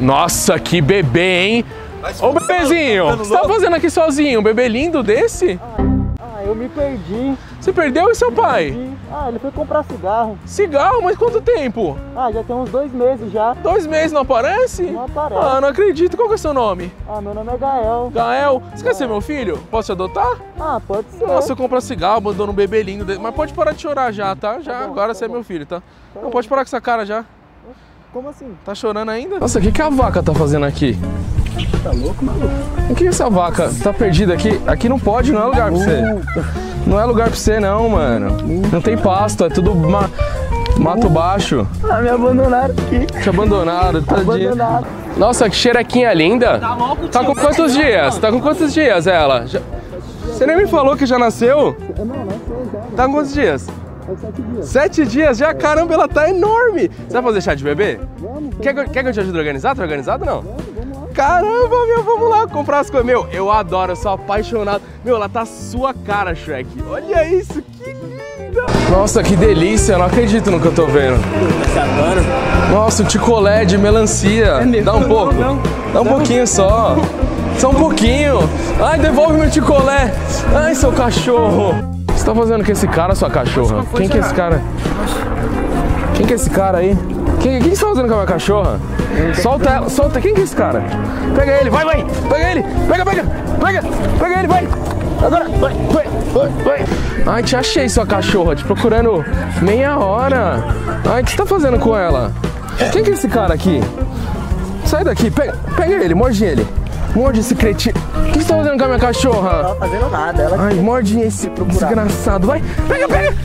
Nossa, que bebê, hein? Ô, bebezinho, o que você tá fazendo aqui sozinho? Um bebê lindo desse? Eu me perdi. Você perdeu e seu pai? Ele foi comprar cigarro. Cigarro? Mas quanto tempo? Já tem uns 2 meses já. 2 meses não aparece? Não aparece. Ah, não acredito. Qual que é o seu nome? Meu nome é Gael. Gael. Você quer ser meu filho? Posso te adotar? Pode ser. Nossa, eu compro cigarro, abandona um bebê lindo desse. Mas pode parar de chorar já, tá? Já, tá bom, agora você é meu filho, tá? Não, pode parar com essa cara já. Como assim? Tá chorando ainda? Nossa, o que a vaca tá fazendo aqui? Tá louco, maluco? O que essa vaca tá perdida aqui? Aqui não pode, não é lugar pra você. Não é lugar pra você não, mano. Não tem pasto, é tudo mato baixo. Me abandonaram aqui. Te abandonaram, tadinha. Nossa, que xerequinha linda. Tá com quantos dias? Tá com quantos dias ela? Você nem me falou que já nasceu? Não, nasceu já. Tá com quantos dias? 7 dias. 7 dias já? Caramba, ela tá enorme. Você vai fazer chá de bebê? Vamos. Quer que eu te ajude a organizar? Tá organizado ou não? Vamos lá. Caramba, meu, vamos lá comprar as coisas. Meu, eu adoro, eu sou apaixonado. Meu, ela tá a sua cara, Shrek. Olha isso, que linda. Nossa, que delícia, eu não acredito no que eu tô vendo. Nossa, um ticolé de melancia. Dá um pouco? Dá um pouquinho só. Só um pouquinho. Ai, devolve meu ticolé. Ai, seu cachorro. O que você tá fazendo com esse cara, sua cachorra? Quem que é esse cara? Quem que é esse cara aí? O que você tá fazendo com a minha cachorra? Solta ela, solta. Quem que é esse cara? Pega ele, vai. Pega ele. Pega ele, vai. Agora, vai. Ai, te achei, sua cachorra. Te procurando meia hora. Ai, o que você tá fazendo com ela? Quem que é esse cara aqui? Sai daqui, pega ele, morde ele. Morde esse cretino. O que você tá fazendo com a minha cachorra? Não tá fazendo nada. Ela Ai, morde esse desgraçado. Vai, pega ele.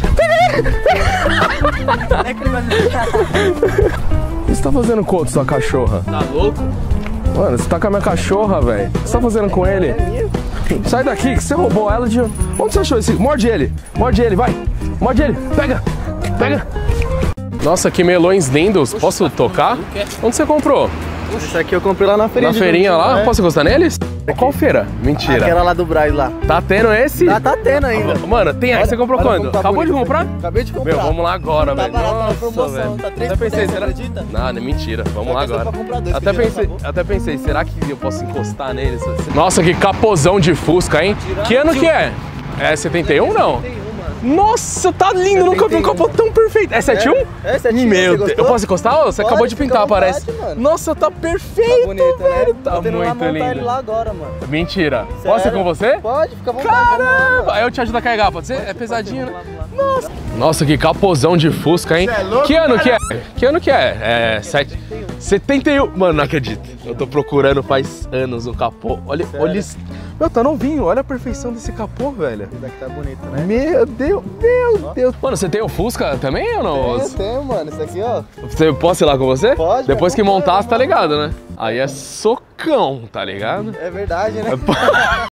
é que ele vai me deixar. O que você tá fazendo com sua cachorra? Tá louco? Mano, você tá com a minha cachorra, velho. O que você tá fazendo com ele? Sai daqui, que você roubou ela de... Onde você achou esse? Morde ele, vai. Morde ele, pega. Nossa, que melões lindos. Posso tocar? Onde você comprou? Esse aqui eu comprei lá na feirinha. Na feirinha lá? Posso encostar neles? Qual feira? Mentira. Aquela lá do Braz lá. Tá tendo esse? Tá tendo ainda. Mano, tem aí. Você comprou quando? Acabou de comprar? Acabei de comprar. Meu, vamos lá agora, velho. Tá barato, Nossa, na promoção. velho. Tá 3 Até pensei, por 10, será? acredita? Nada, mentira. Vamos lá agora. Pra comprar 2, Até pensei, será que eu posso encostar neles? Nossa, que capozão de Fusca, hein? Que ano que é? É 71 não? Nossa, tá lindo, nunca vi um capô tão perfeito. É 71? É 71. Meu Deus, eu posso encostar? Você acabou de pintar, parece. Mano. Nossa, tá perfeito, Tá bonito, velho. né? Tá Tô tentando muito montar ele lindo. lá agora, mano. Mentira. Sério? Posso ir com você? Pode, fica à vontade. Caramba! Aí eu te ajudo a carregar, pode ser? É pesadinho, né? Nossa. Nossa, que capozão de Fusca, hein? Que ano que é? Que ano que é? É 71. Mano, não acredito. Eu tô procurando faz anos um capô. Olha isso. Meu, tá novinho. Olha a perfeição desse capô, velho. Esse daqui tá bonito, né? Meu Deus. Mano, você tem o Fusca também ou não? Tenho, mano. Isso aqui, ó. Posso ir lá com você? Pode. Depois que montar, você tá ligado, né? Aí é socão, tá ligado? É verdade, né?